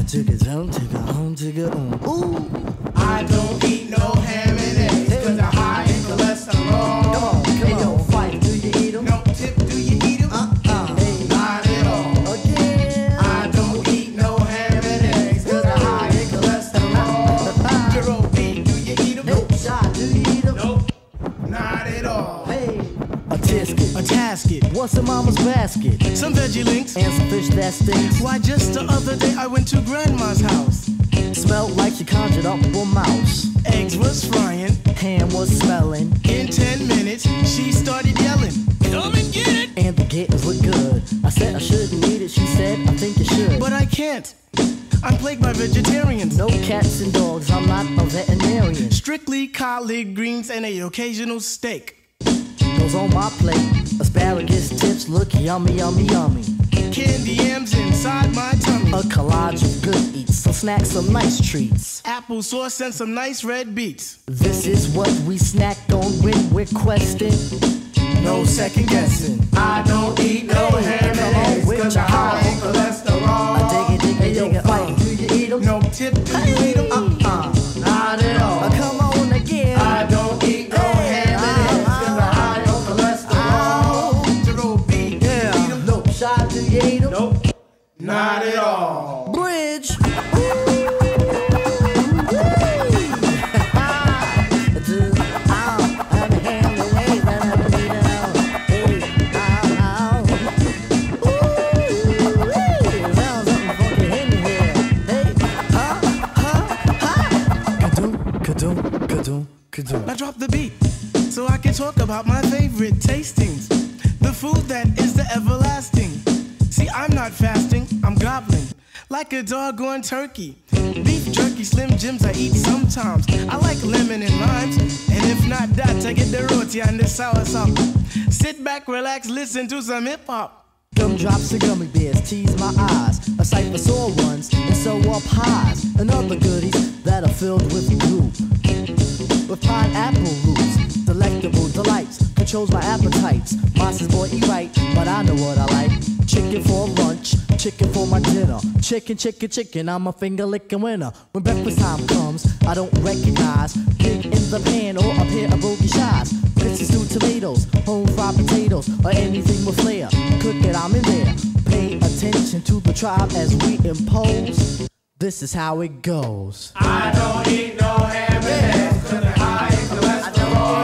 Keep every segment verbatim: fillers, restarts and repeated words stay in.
Tigga dum, tigga hum, tigga um. Ooh. I don't eat no ham and eggs, cause they're high in cholesterol. Come on, come hey, on. Yo, fight, do you eat them? No tip, do you eat them? Uh-uh. Hey. Not at all. Again. I don't eat no ham and eggs, cause they're high in cholesterol. Jerome B, do you eat them? Nope. Shot, do you eat them? Nope. Not at all. Hey. A tisket, A tasket, what's in mama's basket? some veggie links. And some fish that stinks. Why, just the other day I went to grandma's house. Smelled like she conjured up a mouse. Eggs was frying. Ham was smelling. In ten minutes, she started yelling, "Come and get it!" And the gaiters look good. I said I shouldn't eat it. She said, I think you should. But I can't. I'm plagued by vegetarians. No cats and dogs, I'm not a veterinarian. Strictly collard greens and a occasional steak. Goes on my plate. Asparagus tips look yummy, yummy, yummy. Candy yams inside my tummy. A collage of good eats, some snacks, some nice treats. Applesauce and some nice red beets. This is what we snack on when we're questing. No second guessing. I don't eat no Hey, ham come and on, eggs, with cause your they're high in I cholesterol. dig it, dig it, Hey, dig yo, it. fight. Uh, do you eat them? No tip, do you eat them? Uh-uh. Not at all. Uh, come on again. I don't eat no ham and eggs, cause they're high in cholesterol. Jerome B, do you Yeah. eat them? Nope. Shot, do you eat them? Nope. Not at all. Bridge. Now drop the beat so I can talk about my favorite tastings. The food that is the everlasting. See, I'm not fasting, I'm gobbling like a doggone turkey. Beef jerky, Slim Jims I eat sometimes. I like lemon and limes, and if not that, I get the roti and the sour sauce. Sit back, relax, listen to some hip hop. Gumdrops and gummy bears tease my eyes. A sight for sore ones and so are pies and other goodies that are filled with goop. With pineapple roots, delectable delights, controls my appetites. Mine says, boy, eat right, but I know what I like. Chicken for lunch, chicken for my dinner. Chicken, chicken, chicken, I'm a finger licking winner. When breakfast time comes, I don't recognize pig in the pan or a pair of bogey shies. Pitsy stewed tomatoes, home fried potatoes, or anything with flair. Cook it, I'm in there. Pay attention to the tribe as we impose. This is how it goes. I don't eat no ham and eggs, cause they're high in cholesterol.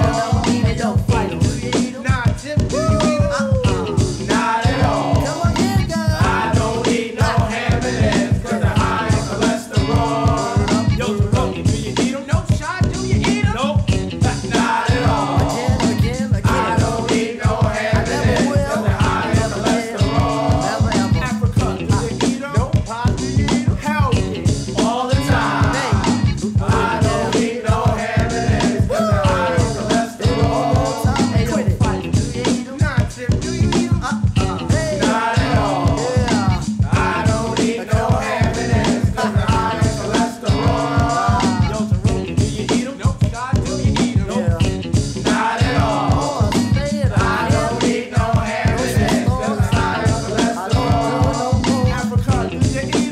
Nah, tip, do you eat them? Not at all. I don't eat no ham and eggs, cause they're high in cholesterol. Yo, Jerome, do you eat them? No. Shot, do you eat them? Nope. Not at all. I don't eat no ham and eggs, cause they're high in cholesterol. Africa, do you eat them? Nope. Do you eat them? Hell yeah. All the time. I don't eat no ham and eggs, cause they're high in cholesterol. Hey, yo, fight. Do you eat them? Nah, tip, do you eat them? Not at all. I don't eat no ham and eggs, cause they're high in cholesterol. Yo, Jerome, do you eat them? Nope. Shot, do you eat them? Nope. Not at all. I don't eat no ham and eggs, cause they're high in cholesterol. Africa, do you eat them?